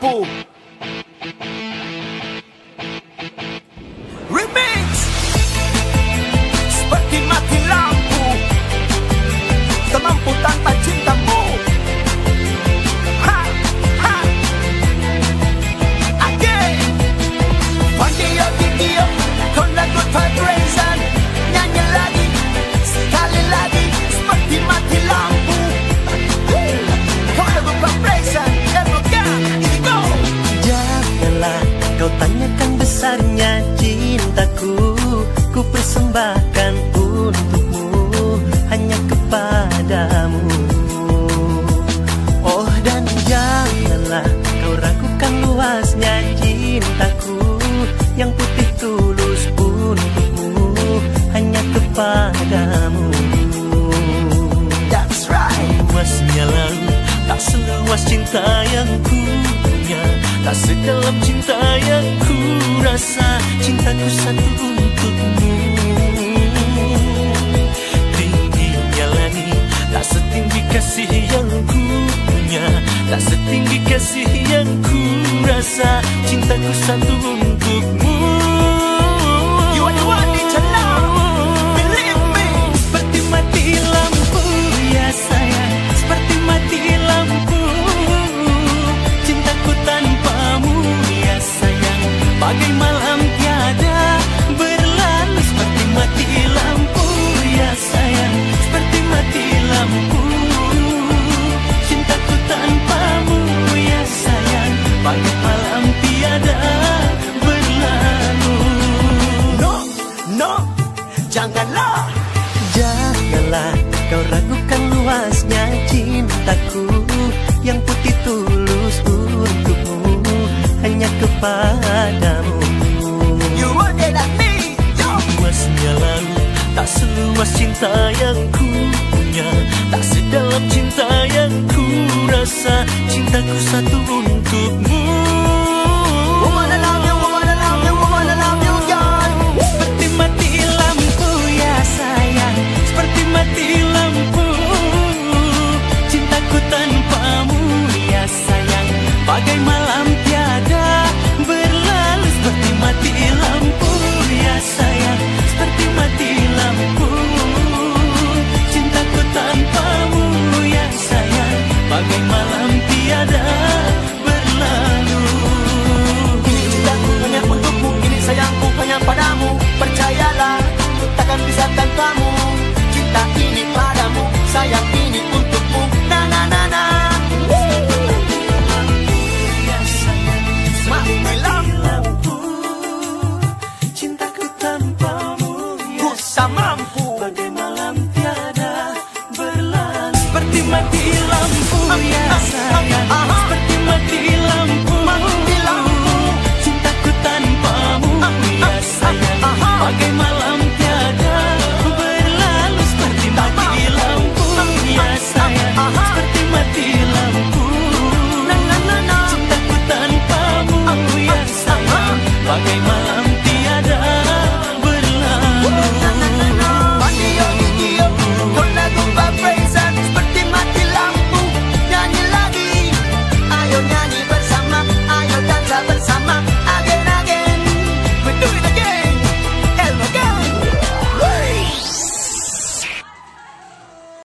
lampu. Remix. Seperti mati lampu, tak mampu tanpa cintamu. Ha, ha. Again. Video, video, con la good vibration. Nyanyi lagi, sekali lagi, seperti mati lampu. Con la good vibration, go. Janganlah kau tanyakan besarnya cintaku, ku persembahkan untukmu, hanya kepadamu. Oh, dan janganlah kau ragukan luasnya cintaku, yang putih tulus untukmu, hanya kepadamu. That's right. Luasnya laut tak seluas cinta yang ku punya, tak sedalam cinta yang ku rasa. Cintaku satu untukmu. Tingginya langit tak setinggi kasih yang ku punya, tak setinggi kasih yang ku rasa. Cintaku satu untukmu. You are the one need to love. Believe me. Seperti mati lampu ya sayang, seperti mati lampu. Cintaku tanpamu ya sayang, bagai malam tiada berlalu. Seperti mati lampu ya sayang, seperti mati lampu. Cintaku tanpamu ya sayang, bagai malam tiada berlalu. No, no, janganlah. Janganlah kau ragukan luasnya cintaku, yang putih tulus untukmu, hanya kepadamu. You are there like me, yo. Luasnya laut tak seluas cinta yang ku punya, tak sedalam cinta yang ku rasa. Cintaku satu untukmu. Woman, I love you, woman, I love you, woman, I love you, God. Seperti mati lampu ya sayang, seperti mati lampu. Cintaku tanpamu ya sayang, bagai malam tiada berlalu. Seperti mati lampu ya sayang, seperti mati lampu. Cintaku tanpamu ya sayang, bagai malam tiada berlalu. Ini cintaku hanya untukmu, ini sayangku hanya padamu. Percayalah, takkan bisa tanpamu. Cinta ini padamu, sayang ini untukmu. Na na na na. Mati lampu, cintaku tanpamu ku tak mampu. bagai malam tiada berlalu. Seperti mati lampu ya sayang, seperti mati lampu. Mati lampu. Cintaku tanpamu ya sayang, bagai malam